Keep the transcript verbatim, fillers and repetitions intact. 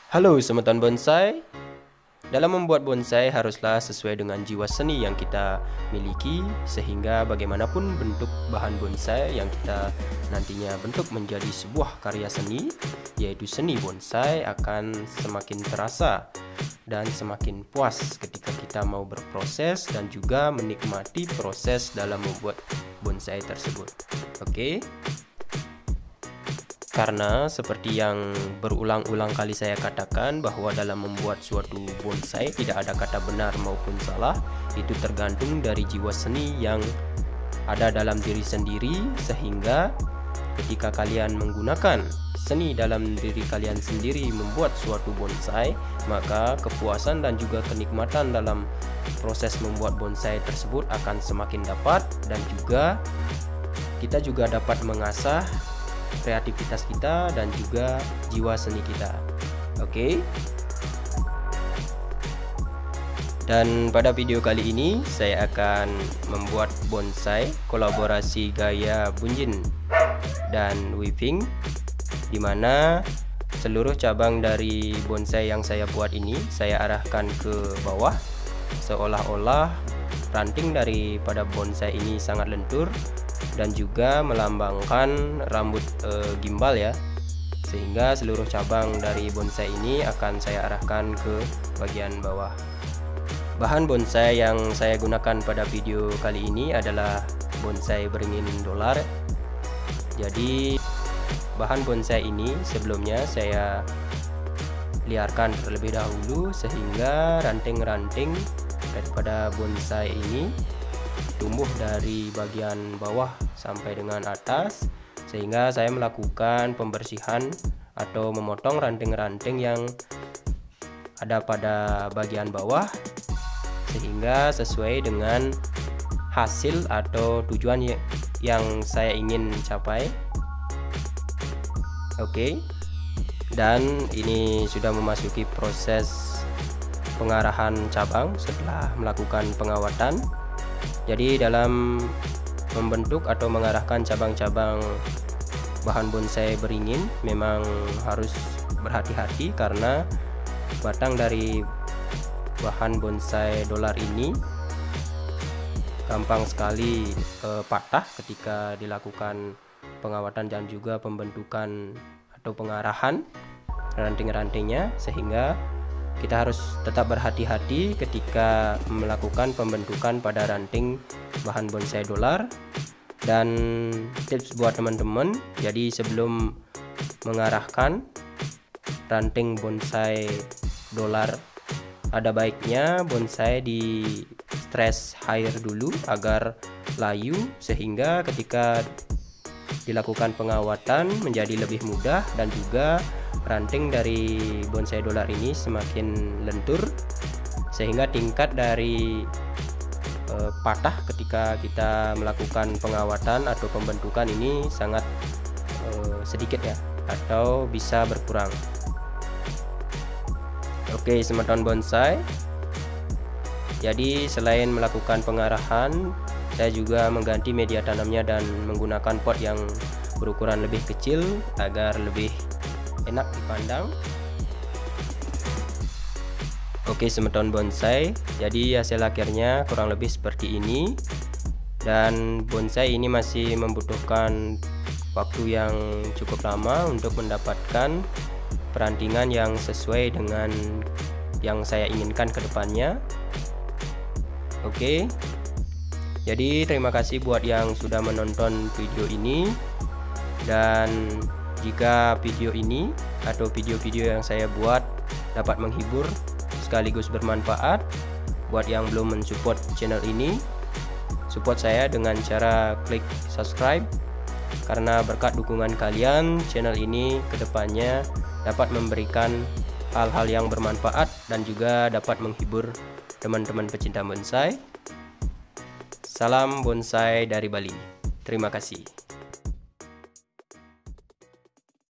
Halo semeton bonsai. Dalam membuat bonsai haruslah sesuai dengan jiwa seni yang kita miliki, sehingga bagaimanapun bentuk bahan bonsai yang kita nantinya bentuk menjadi sebuah karya seni, yaitu seni bonsai, akan semakin terasa dan semakin puas ketika kita mau berproses dan juga menikmati proses dalam membuat bonsai tersebut. Oke. Karena seperti yang berulang-ulang kali saya katakan, bahwa dalam membuat suatu bonsai tidak ada kata benar maupun salah. Itu tergantung dari jiwa seni yang ada dalam diri sendiri, sehingga ketika kalian menggunakan seni dalam diri kalian sendiri membuat suatu bonsai, maka kepuasan dan juga kenikmatan dalam proses membuat bonsai tersebut akan semakin dapat, dan juga kita juga dapat mengasah kreativitas kita dan juga jiwa seni kita. Oke. Dan pada video kali ini saya akan membuat bonsai kolaborasi gaya bunjin dan weaving, dimana seluruh cabang dari bonsai yang saya buat ini saya arahkan ke bawah, seolah-olah ranting daripada bonsai ini sangat lentur dan juga melambangkan rambut e, gimbal ya, sehingga seluruh cabang dari bonsai ini akan saya arahkan ke bagian bawah. Bahan bonsai yang saya gunakan pada video kali ini adalah bonsai beringin dolar. Jadi bahan bonsai ini sebelumnya saya liarkan terlebih dahulu, sehingga ranting-ranting daripada bonsai ini tumbuh dari bagian bawah sampai dengan atas, sehingga saya melakukan pembersihan atau memotong ranting-ranting yang ada pada bagian bawah, sehingga sesuai dengan hasil atau tujuan yang saya ingin capai. Oke. Dan ini sudah memasuki proses pengarahan cabang setelah melakukan pengawatan. Jadi dalam membentuk atau mengarahkan cabang-cabang bahan bonsai beringin memang harus berhati-hati, karena batang dari bahan bonsai dolar ini gampang sekali eh, patah ketika dilakukan pengawatan dan juga pembentukan atau pengarahan ranting-rantingnya, sehingga kita harus tetap berhati-hati ketika melakukan pembentukan pada ranting bahan bonsai dolar. Dan tips buat teman-teman, jadi sebelum mengarahkan ranting bonsai dolar, ada baiknya bonsai di stress air dulu agar layu, sehingga ketika dilakukan pengawatan menjadi lebih mudah, dan juga ranting dari bonsai dolar ini semakin lentur, sehingga tingkat dari e, patah ketika kita melakukan pengawatan atau pembentukan ini sangat e, sedikit ya, atau bisa berkurang. Oke, semeton bonsai. Jadi selain melakukan pengarahan, saya juga mengganti media tanamnya dan menggunakan pot yang berukuran lebih kecil agar lebih enak dipandang. Oke, semeton bonsai, jadi hasil akhirnya kurang lebih seperti ini. Dan bonsai ini masih membutuhkan waktu yang cukup lama untuk mendapatkan perantingan yang sesuai dengan yang saya inginkan ke depannya. Oke, jadi terima kasih buat yang sudah menonton video ini. Dan jika video ini atau video-video yang saya buat dapat menghibur sekaligus bermanfaat buat yang belum mensupport channel ini, support saya dengan cara klik subscribe, karena berkat dukungan kalian channel ini kedepannya dapat memberikan hal-hal yang bermanfaat dan juga dapat menghibur teman-teman pecinta bonsai. Salam bonsai dari Bali. Terima kasih.